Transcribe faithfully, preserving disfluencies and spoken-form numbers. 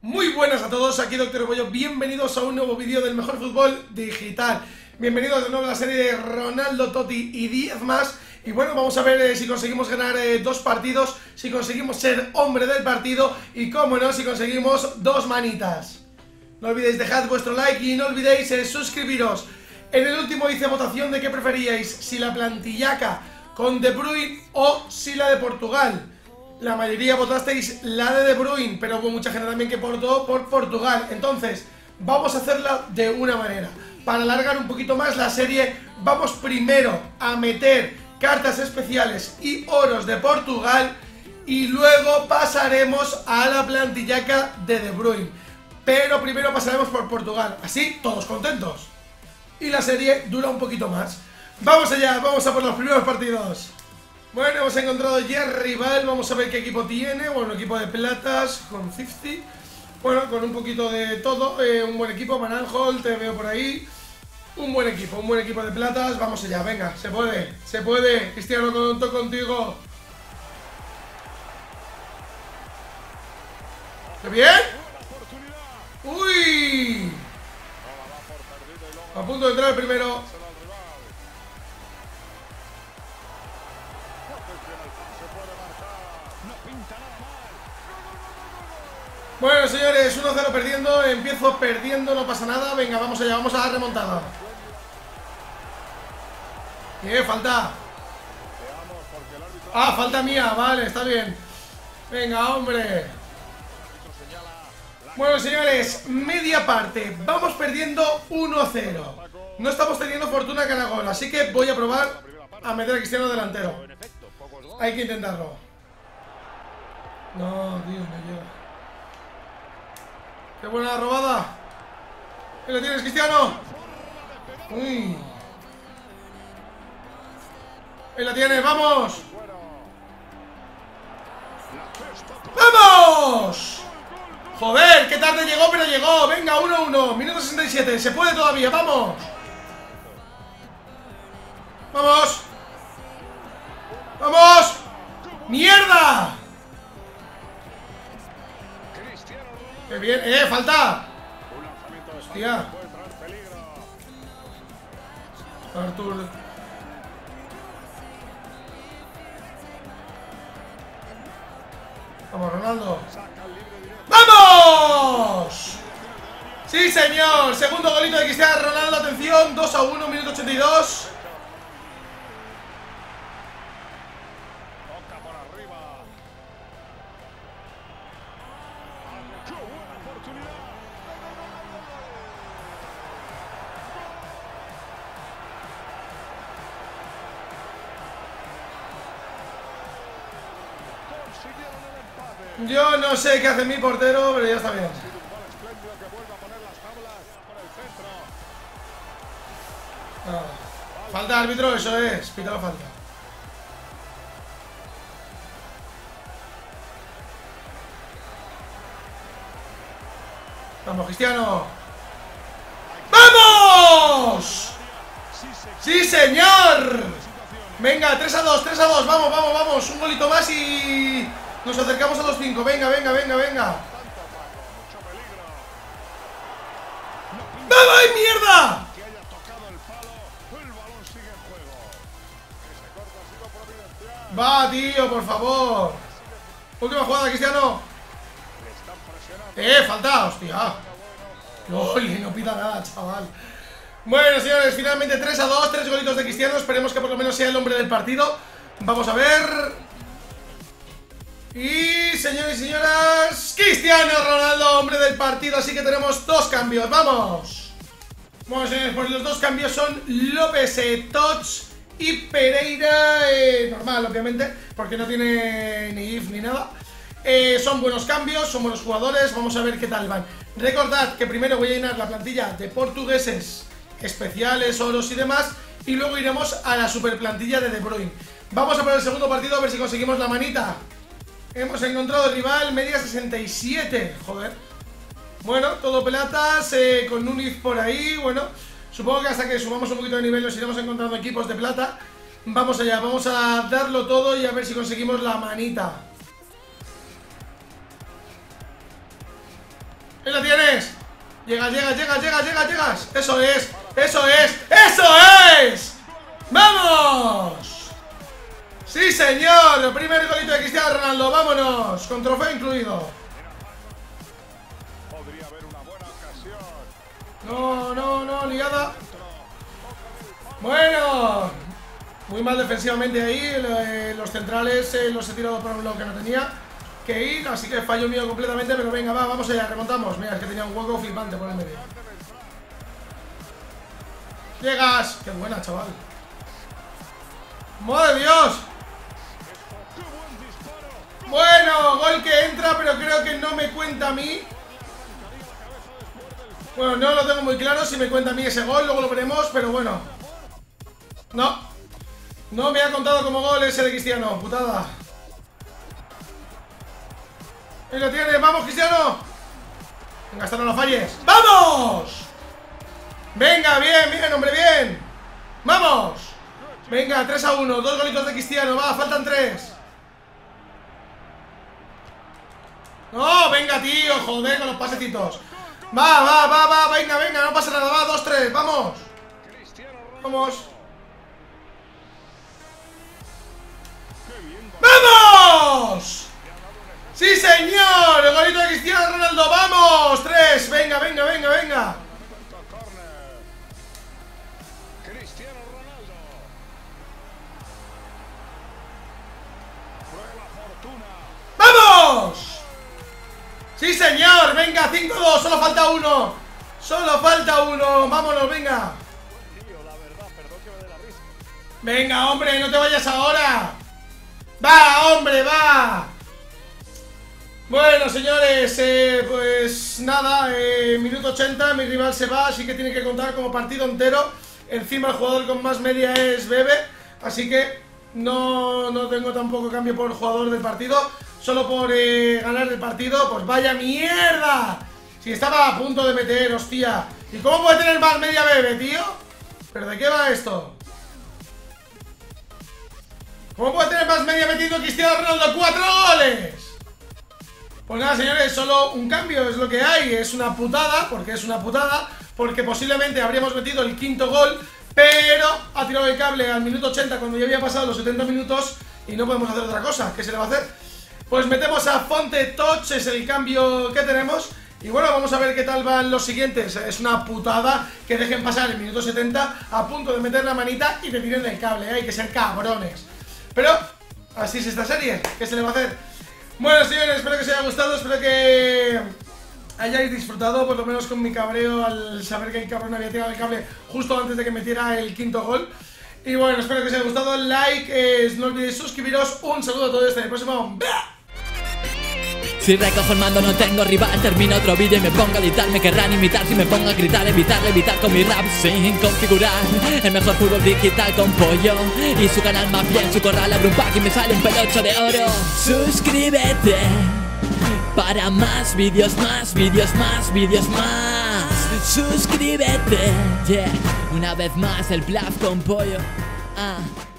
Muy buenas a todos, aquí Doctor Bollo, bienvenidos a un nuevo vídeo del mejor fútbol digital. Bienvenidos de nuevo a la serie de Ronaldo, Totti y diez más. Y bueno, vamos a ver eh, si conseguimos ganar eh, dos partidos, si conseguimos ser hombre del partido y, como no, si conseguimos dos manitas. No olvidéis dejar vuestro like y no olvidéis eh, suscribiros. En el último hice votación de qué preferíais, si la plantillaca con De Bruyne o si la de Portugal. La mayoría votasteis la de De Bruyne, pero hubo mucha gente también que votó por Portugal. Entonces, vamos a hacerla de una manera. Para alargar un poquito más la serie, vamos primero a meter cartas especiales y oros de Portugal y luego pasaremos a la plantillaca de De Bruyne. Pero primero pasaremos por Portugal, así todos contentos. Y la serie dura un poquito más. Vamos allá, vamos a por los primeros partidos. Bueno, hemos encontrado ya rival, vamos a ver qué equipo tiene. Bueno, equipo de platas con cincuenta. Bueno, con un poquito de todo, eh, un buen equipo. Mananjol, te veo por ahí. Un buen equipo, un buen equipo de platas. Vamos allá, venga, se puede, se puede. Cristiano, conto contigo. ¿Qué bien? ¡Uy! A punto de entrar el primero. Bueno, señores, uno cero perdiendo. Empiezo perdiendo, no pasa nada. Venga, vamos allá, vamos a dar remontada. ¿Qué? Falta. Ah, falta mía, vale, está bien. Venga, hombre. Bueno, señores, media parte. Vamos perdiendo uno cero. No estamos teniendo fortuna cara gol, así que voy a probar a meter a Cristiano delantero. Hay que intentarlo. No, Dios me lleva. ¡Qué buena robada! ¿Qué lo tienes, Cristiano? ¡Uy! ¡Ahí la tienes! ¡Vamos! ¡Vamos! ¡Joder! ¡Qué tarde llegó, pero llegó! ¡Venga, uno uno! Minuto sesenta y siete. ¡Se puede todavía! ¡Vamos! ¡Vamos! ¡Vamos! ¡Mierda! ¡Qué bien! ¡Eh! ¡Falta! ¡Hostia! Artur. Vamos, Ronaldo. ¡Vamos! ¡Sí, señor! Segundo golito de Cristiano Ronaldo. Atención, dos a uno, minuto ochenta y dos. Yo no sé qué hace mi portero, pero ya está bien. Ah, falta árbitro, eso es. Pita la falta. Vamos, Cristiano. ¡Vamos! ¡Sí, señor! Venga, tres a dos, tres a dos. Vamos, vamos, vamos. Un golito más y nos acercamos a los cinco. Venga, venga, venga, venga. ¡Vamos, ay, mierda! Va, tío, por favor. Última jugada, Cristiano. Eh, falta, hostia. Oye, no pita nada, chaval. Bueno, señores, finalmente tres a dos, tres golitos de Cristiano. Esperemos que por lo menos sea el hombre del partido. Vamos a ver. Y, señores y señoras, Cristiano Ronaldo, hombre del partido. Así que tenemos dos cambios, vamos. Bueno, señores, pues los dos cambios son López eh, Tots y Pereira eh, normal, obviamente, porque no tiene ni if ni nada. eh, Son buenos cambios, son buenos jugadores. Vamos a ver qué tal van. Recordad que primero voy a llenar la plantilla de portugueses especiales, oros y demás, y luego iremos a la super plantilla de De Bruyne. Vamos a por el segundo partido, a ver si conseguimos la manita. Hemos encontrado rival, media sesenta y siete. Joder. Bueno, todo pelatas, eh, con un if por ahí. Bueno, supongo que hasta que subamos un poquito de nivel nos iremos encontrando equipos de plata. Vamos allá, vamos a darlo todo y a ver si conseguimos la manita. Llegas, llegas, llegas, llegas, llegas, llegas. Eso es, eso es, eso es. ¡Vamos! Sí, señor. Primer golito de Cristiano Ronaldo. Vámonos, con trofeo incluido. No, no, no, ligada. Bueno, muy mal defensivamente ahí. Los centrales eh, los he tirado por un lado que no tenía que ir, así que fallo mío completamente. Pero venga, va, vamos allá, remontamos. Mira, es que tenía un hueco flipante por el medio. Llegas. Qué buena, chaval. ¡Madre Dios! Bueno, gol que entra, pero creo que no me cuenta a mí. Bueno, no lo tengo muy claro si me cuenta a mí ese gol, luego lo veremos, pero bueno. No. No me ha contado como gol ese de Cristiano, putada. Ahí lo tiene, vamos Cristiano. Venga, hasta no lo falles. ¡Vamos! Venga, bien, bien, hombre, bien. ¡Vamos! Venga, tres a uno, dos golitos de Cristiano, va, faltan tres. No, venga, tío, joder, con los pasecitos. Va, va, va, va, venga, venga, no pasa nada, va, dos, tres, vamos. Vamos. ¡Vamos! ¡Sí, señor! El golito de Cristiano Ronaldo, ¡vamos! Tres, venga, venga, venga, venga. ¡Vamos! ¡Sí, señor! Venga, cinco dos, solo falta uno. Solo falta uno, vámonos, venga. Venga, hombre, no te vayas ahora. Va, hombre, va. Bueno, señores, eh, pues nada, eh, minuto ochenta, mi rival se va, así que tiene que contar como partido entero. Encima el jugador con más media es Bebe, así que no, no tengo tampoco cambio por jugador del partido. Solo por eh, ganar el partido, pues vaya mierda. Si estaba a punto de meter, hostia. ¿Y cómo puede tener más media Bebe, tío? ¿Pero de qué va esto? ¿Cómo puede tener más media metiendo Cristiano Ronaldo? ¡Cuatro goles! Pues nada, señores, solo un cambio es lo que hay. Es una putada, porque es una putada, porque posiblemente habríamos metido el quinto gol, pero ha tirado el cable al minuto ochenta cuando ya había pasado los setenta minutos y no podemos hacer otra cosa. ¿Qué se le va a hacer? Pues metemos a Fonte Touch, es el cambio que tenemos. Y bueno, vamos a ver qué tal van los siguientes. Es una putada que dejen pasar el minuto setenta a punto de meter la manita y te tiren el cable. Hay que ser cabrones. Pero así es esta serie, ¿qué se le va a hacer? Bueno, señores, espero que os haya gustado, espero que hayáis disfrutado, por lo menos con mi cabreo al saber que el cabrón había tirado el cable justo antes de que metiera el quinto gol. Y bueno, espero que os haya gustado, like, eh, no olvidéis suscribiros, un saludo a todos, hasta el próximo. Si recojo el mando no tengo rival, termino otro vídeo y me pongo a editar. Me querrán imitar si me pongo a gritar, evitar, evitar con mi rap sin configurar. El mejor fútbol digital con Pollo y su canal más bien, su corral abre un pack y me sale un pelocho de oro. Suscríbete para más vídeos, más vídeos, más vídeos, más. Suscríbete, yeah. Una vez más el bluff con Pollo. Ah.